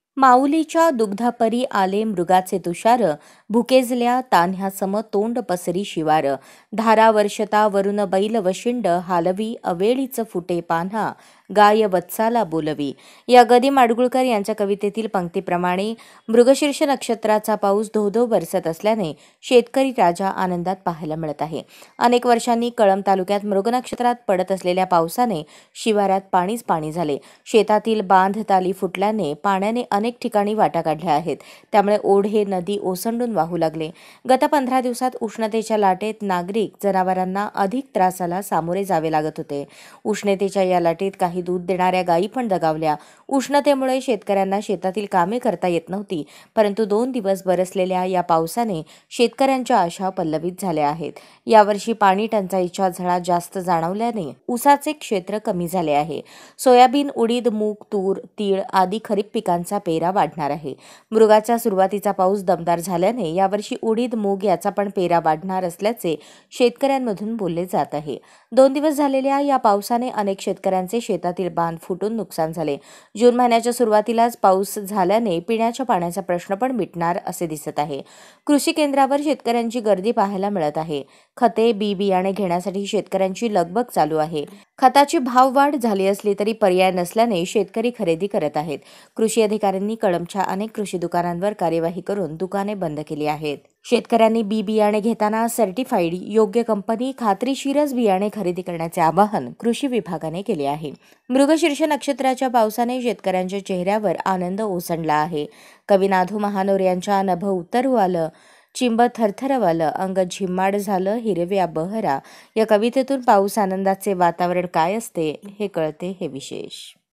माऊलीच्या दुग्धापरी आले मृगाचे तुषार, भुकेजल्या तान्ह्यासम तोंड पसरी शिवार. धारा वर्षता वरुण बैल वशिंड, हालवी अवेळीच फुटे पान्हा, गाय वत्साला बोलवी. या गदी माडगुळकर यांच्या कवितेतील पंक्तीप्रमाणे मृगशीर्ष नक्षत्राचा पाऊस धो-धो बरसत असल्याने शेतकरी राजा आनंदात पाहायला मिळत आहे. अनेक वर्षांनी कळंब तालुक्यात मृग नक्षत्रात पडत असलेल्या पावसाने शिवारात पाणीच पाणी झाले. शेतातील बांध ताली फुटल्याने पाण्याने अनेक ठिकाणी वाटा काढल्या आहेत. त्यामुळे ओढे नदी ओसंडून वाहू लागले. गत 15 दिवसात उष्णतेच्या लाटेत नागरिक जनावरांना अधिक त्रासाला सामोरे जावे लागत होते. उष्णतेच्या या लाटेत काही दूध देणाऱ्या गायी पण दगावल्या. उष्णतेमुळे शेतकऱ्यांना शेतातील कामे करता येत नव्हती. परंतु 2 दिवस बरसलेल्या या पावसाने शेतकऱ्यांच्या आशा पल्लवित झाल्या आहेत. यावर्षी पाणी टंचाईच्या झळा जास्त जाणवल्याने ऊसाचे क्षेत्र कमी झाले आहे. सोयाबीन, उडीद, मूग, तूर, तीळ आदी खरीप पिकांचा पेरा वाढणार आहे. मृगाच्या सुरुवातीचा पाऊस दमदार झाल्याने यावर्षी उडीद, मूग याचा पण पेरा वाढणार असल्याचे शेतकऱ्यांमधून बोलले जात आहे. 2 दिवस झालेल्या या पावसाने अनेक शेतकऱ्यांचे शेतातील बांध फुटून नुकसान झाले. जून महिन्याच्या सुरुवातीलाच पाऊस झाल्याने पिण्याच्या पाण्याचा प्रश्न पण मिटणार असे दिसत आहे. कृषी केंद्रावर शेतकऱ्यांची गर्दी पाहायला मिळत आहे. खते, बी बियाणे घेण्यासाठी शेतकऱ्यांची लगबग चालू आहे. खताची भाववाढ झाली असली तरी पर्याय नसल्याने शेतकरी खरेदी करत आहेत. कृषी अधिकाऱ्यांनी कळंबच्या अनेक कृषी दुकानांवर कार्यवाही करून दुकाने बंद केली आहेत. शेतकऱ्यांनी बी बियाणे घेताना सर्टिफाईड योग्य कंपनी, खात्रीशीरच बियाणे खरेदी करण्याचे आवाहन कृषी विभागाने केले आहे. मृगशीर्ष नक्षत्राच्या पावसाने शेतकऱ्यांच्या चेहऱ्यावर आनंद ओसंडला आहे. कवी नाधू महानोर यांच्या नभ उतरू आलं, चिंब थरथरवलं, अंग झिम्माड झालं हिरव्या बहरा या कवितेतून पाऊस आनंदाचे वातावरण काय असते हे कळते. हे विशेष.